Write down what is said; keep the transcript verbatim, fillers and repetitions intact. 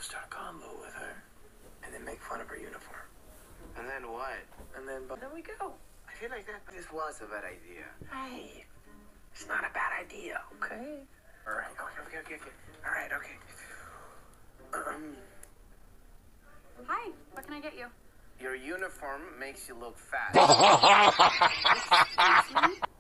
start a combo with her, and then make fun of her uniform. And then what? And then, but then we go. I feel like that this was a bad idea. Hey, it's not a bad idea, okay? All right, okay, okay, okay, okay. All right, okay. Um, Hi, what can I get you? your uniform makes you look fat. Excuse me?